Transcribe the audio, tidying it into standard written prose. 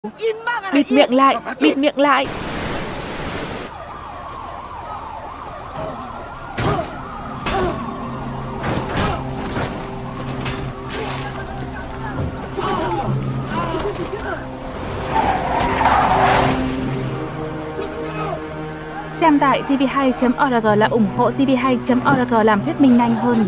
Bịt miệng lại, bịt miệng lại. Xem tại tv2.org là ủng hộ tv2.org làm thuyết minh nhanh hơn.